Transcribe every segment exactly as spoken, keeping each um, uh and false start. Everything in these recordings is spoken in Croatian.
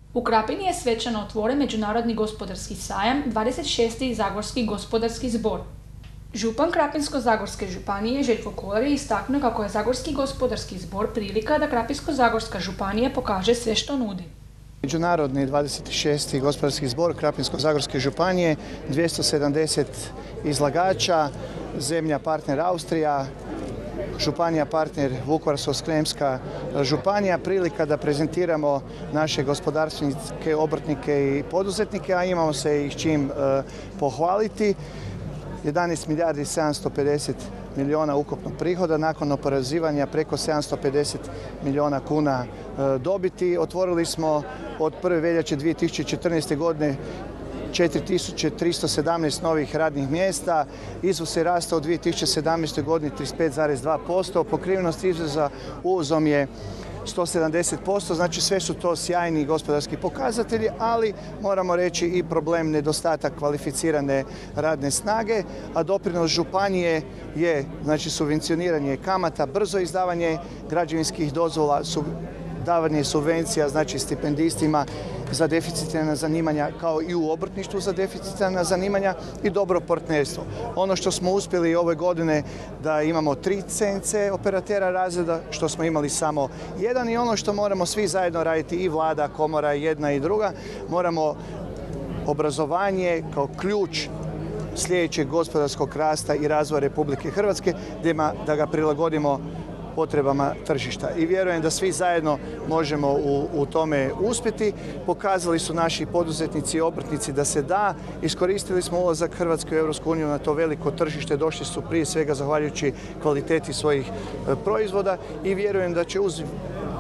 U Krapini je svečano otvoren Međunarodni gospodarski sajam, dvadeset šesti Zagorski gospodarski zbor. Župan Krapinsko-zagorske županije Željko Kolar je istaknuo kako je Zagorski gospodarski zbor prilika da Krapinsko-zagorska županija pokaže sve što nudi. Međunarodni dvadeset šesti gospodarski zbor Krapinsko-zagorske županije, dvjesto sedamdeset izlagača, zemlja partner Austrija, županija partner Vukovarsko-srijemska županija, prilika da prezentiramo naše gospodarstvenike, obrtnike i poduzetnike, a imamo se ih s čim eh, pohvaliti. jedanaest milijardi sedamsto pedeset milijuna ukupnog prihoda, nakon oporezivanja preko sedamsto pedeset milijuna kuna eh, dobiti. Otvorili smo od prve veljače dvije tisuće četrnaeste. godine četiri tisuće tristo sedamnaest novih radnih mjesta, izvoz je rastao u dvije tisuće sedamnaestoj. godini trideset pet zarez dva posto, pokrivenost izvoza uvozom je sto sedamdeset posto, znači sve su to sjajni gospodarski pokazatelji, ali moramo reći i problem nedostatak kvalificirane radne snage, a doprinos županije je znači subvencioniranje kamata, brzo izdavanje građevinskih dozvola, davanje subvencija znači stipendistima za deficitarna zanimanja, kao i u obrtništvu za deficitarna zanimanja, i dobro partnerstvo. Ono što smo uspjeli ove godine da imamo tri C N C operatera razreda, što smo imali samo jedan, i ono što moramo svi zajedno raditi, i vlada, komora, jedna i druga, moramo obrazovanje kao ključ sljedećeg gospodarskog rasta i razvoja Republike Hrvatske, da ga prilagodimo potrebama tržišta. I vjerujem da svi zajedno možemo u, u tome uspjeti. Pokazali su naši poduzetnici i obrtnici da se da. Iskoristili smo ulazak Hrvatske u Europsku uniju na to veliko tržište. Došli su prije svega zahvaljujući kvaliteti svojih e, proizvoda, i vjerujem da će uz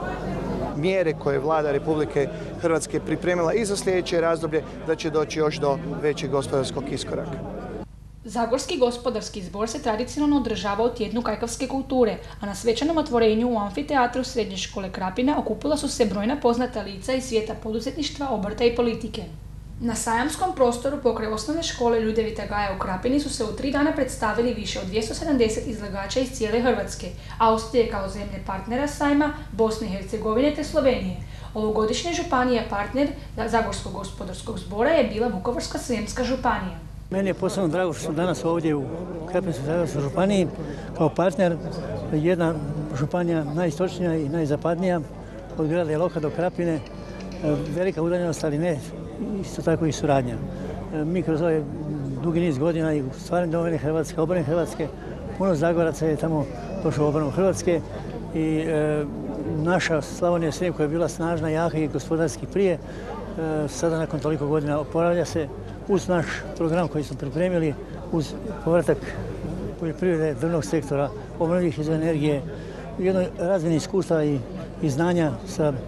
mjere koje je Vlada Republike Hrvatske pripremila i za sljedeće razdoblje, da će doći još do većeg gospodarskog iskoraka. Zagorski gospodarski zbor se tradicionalno održava u tjednu kajkavske kulture, a na svečanom otvorenju u amfiteatru Srednje škole Krapina okupila su se brojna poznata lica iz svijeta poduzetništva, obrta i politike. Na sajamskom prostoru pokraj osnovne škole Ljudevita Gaja u Krapini su se u tri dana predstavili više od dvjesto sedamdeset izlagača iz cijele Hrvatske, Austrije kao zemlje partnera sajma, Bosne i Hercegovine te Slovenije. Ovogodišnja županija partner Zagorskog gospodarskog zbora je bila Vukovarsko-srijemska županija. Meni je posebno drago što sam danas ovdje u Krapinsko-zagorskoj županiji kao partner, jedna županija najistočnija i najzapadnija, od grada Iloka do Krapine, velika udaljenost, ali ne isto tako i suradnja. Mi kroz ovaj dugi niz godina i u stvarnoj domovini Hrvatske, obrani Hrvatske, puno Zagoraca je tamo došlo u obranu Hrvatske, i e, naša Slavonija Srijem, koja je bila snažna, jaka i gospodarski prije, e, sada nakon toliko godina oporavlja se uz naš program koji smo pripremili, uz povratak poljoprivrede, drvnog sektora, obnovljivih izvora energije, u jednoj razmjeni iskustva i, i znanja sa e,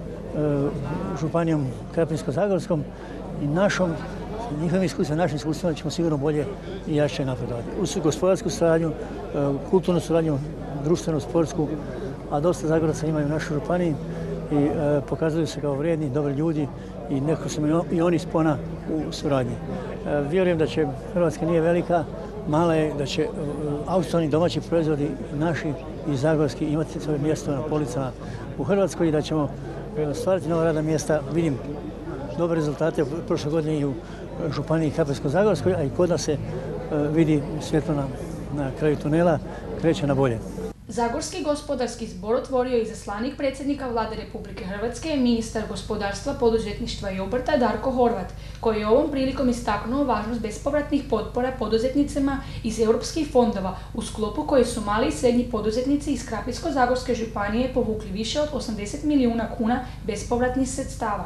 županijom Krapinsko-zagorskom i našom, njihovim iskustvima, našim iskustvima ćemo sigurno bolje i jače napredovati. Uz gospodarsku suradnju, e, kulturnu suradnju, društvenu, sportsku, a dosta Zagoraca imaju u našoj županiji i e, pokazuju se kao vrijedni, dobri ljudi, i nekako su i oni spona u suradnji. E, vjerujem da će Hrvatska nije velika, mala je, da će e, autohtoni domaći proizvodi naši i zagorski imati svoje mjesto na policama u Hrvatskoj, i da ćemo e, stvarati nova radna mjesta. Vidim dobre rezultate u prošle godine i u županiji Krapinsko-zagorskoj, a i kod nas se e, vidi svjetlo na, na kraju tunela, kreće na bolje. Zagorski gospodarski zbor otvorio je izaslanik predsjednika Vlade Republike Hrvatske, ministar gospodarstva, poduzetništva i obrta Darko Horvat, koji je ovom prilikom istaknuo važnost bespovratnih potpora poduzetnicima iz europskih fondova, u sklopu koji su mali i srednji poduzetnici iz Krapinsko-zagorske županije povukli više od osamdeset milijuna kuna bespovratnih sredstava.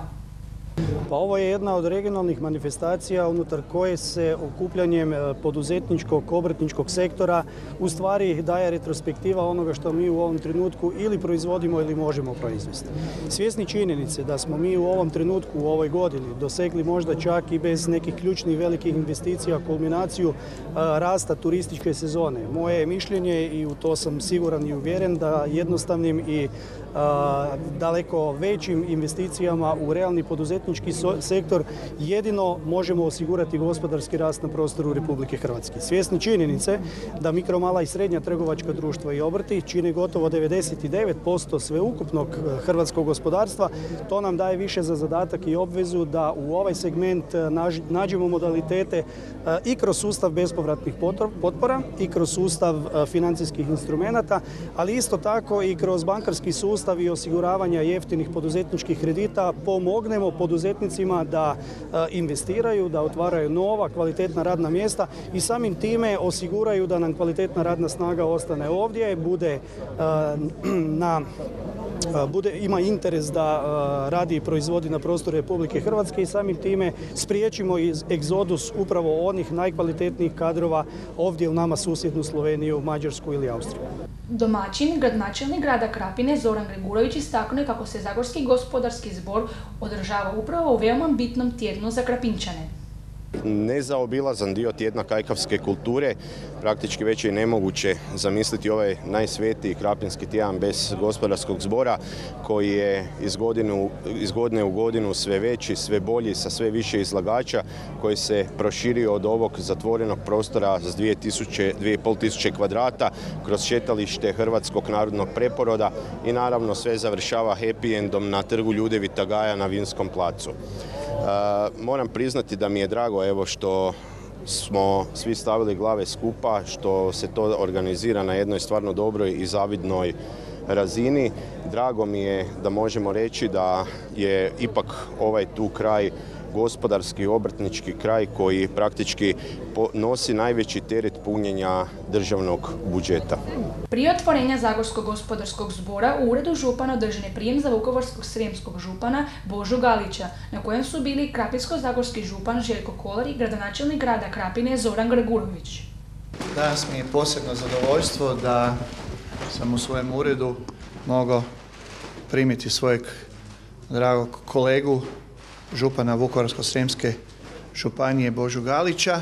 Pa ovo je jedna od regionalnih manifestacija unutar koje se okupljanjem poduzetničkog, obrtničkog sektora u stvari daje retrospektiva onoga što mi u ovom trenutku ili proizvodimo ili možemo proizvesti. Svjesni činjenice da smo mi u ovom trenutku, u ovoj godini, dosegli možda čak i bez nekih ključnih velikih investicija kulminaciju rasta turističke sezone. Moje je mišljenje, i u to sam siguran i uvjeren, da jednostavnim i daleko većim investicijama u realni poduzetnički poduzetnički sektor jedino možemo osigurati gospodarski rast na prostoru Republike Hrvatske. Svjesni činjenice da mikro, mala i srednja trgovačka društva i obrti čine gotovo devedeset devet posto sveukupnog hrvatskog gospodarstva, to nam daje više za zadatak i obvezu da u ovaj segment nađemo modalitete i kroz sustav bespovratnih potpora i kroz sustav financijskih instrumenata, ali isto tako i kroz bankarski sustav i osiguravanja jeftinih poduzetničkih kredita pomognemo poduzetnicima da investiraju, da otvaraju nova kvalitetna radna mjesta i samim time osiguraju da nam kvalitetna radna snaga ostane ovdje, bude na Bude, ima interes da uh, radi i proizvodi na prostoru Republike Hrvatske i samim time spriječimo egzodus upravo onih najkvalitetnijih kadrova ovdje u nama susjednu Sloveniju, Mađarsku ili Austriju. Domaćin, gradonačelnik grada Krapine Zoran Gregurović istaknuo je kako se Zagorski gospodarski zbor održava upravo u veoma bitnom tjednu za Krapinčane. Nezaobilazan dio tjedna kajkavske kulture, praktički već je nemoguće zamisliti ovaj najsvetiji krapinski tjedan bez gospodarskog zbora koji je iz, godinu, iz godine u godinu sve veći, sve bolji, sa sve više izlagača, koji se proširio od ovog zatvorenog prostora s dvije tisuće, dvije i pol tisuće kvadrata kroz šetalište Hrvatskog narodnog preporoda i naravno sve završava happy endom na trgu Ljudevita Gaja na Vinskom placu. Uh, moram priznati da mi je drago evo što smo svi stavili glave skupa, što se to organizira na jednoj stvarno dobroj i zavidnoj razini. Drago mi je da možemo reći da je ipak ovaj tu kraj gospodarski, obrtnički kraj koji praktički nosi najveći teret punjenja državnog budžeta. Prije otvorenja Zagorskog gospodarskog zbora u uredu župana održan je prijem za vukovarsko-srijemskog župana Božu Galića, na kojem su bili krapinsko-zagorski župan Željko Kolar i gradonačelnik grada Krapine Zoran Gregurović. Danas mi je posebno zadovoljstvo da sam u svojem uredu mogao primiti svojeg dragog kolegu, župana Vukovarsko-srijemske županije Božu Galića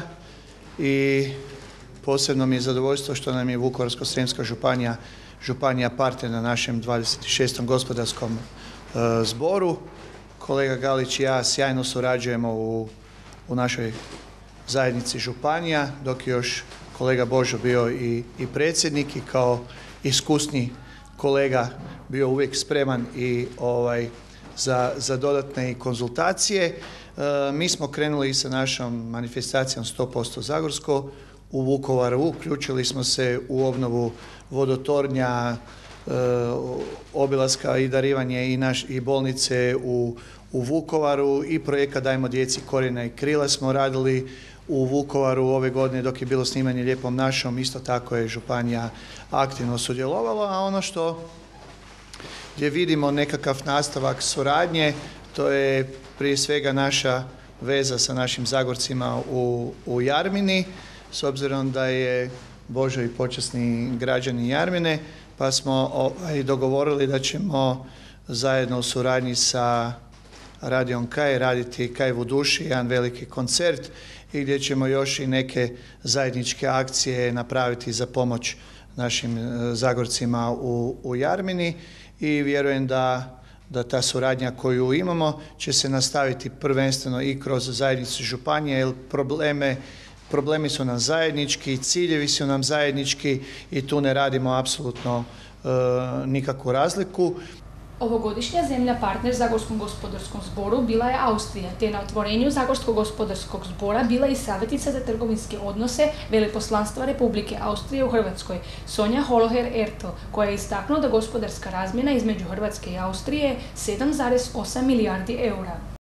i posebno mi je zadovoljstvo što nam je Vukovarsko-srijemska županija, županija partner na našem dvadeset šestom gospodarskom e, zboru. Kolega Galić i ja sjajno surađujemo u, u našoj zajednici županija, dok je još kolega Božo bio i, i predsjednik i kao iskusni kolega bio uvijek spreman i ovaj, Za, za dodatne konzultacije. E, mi smo krenuli sa našom manifestacijom sto posto Zagorsko u Vukovaru. Uključili smo se u obnovu vodotornja, e, obilaska i darivanje i, naš, i bolnice u, u Vukovaru i projekat Dajmo djeci korijena i krila smo radili u Vukovaru ove godine dok je bilo snimanje Lijepom našom. Isto tako je županija aktivno sudjelovala, a ono što gdje vidimo nekakav nastavak suradnje, to je prije svega naša veza sa našim Zagorcima u, u Jarmini, s obzirom da je Božo i počasni građani Jarmine, pa smo ovaj, dogovorili da ćemo zajedno u suradnji sa Radijom Kaj raditi Kaj u duši, jedan veliki koncert i gdje ćemo još i neke zajedničke akcije napraviti za pomoć našim Zagorcima u, u Jarmini. I vjerujem da, da ta suradnja koju imamo će se nastaviti prvenstveno i kroz zajednicu županije, jer probleme, problemi su nam zajednički, ciljevi su nam zajednički i tu ne radimo apsolutno e, nikakvu razliku. Ovogodišnja zemlja partner Zagorskom gospodarskom zboru bila je Austrija, te na otvorenju Zagorskog gospodarskog zbora bila i savjetnica za trgovinske odnose Veleposlanstva Republike Austrije u Hrvatskoj, Sonja Holoher-Ertl, koja je istaknula da gospodarska razmjena između Hrvatske i Austrije je sedam zarez osam milijardi eura.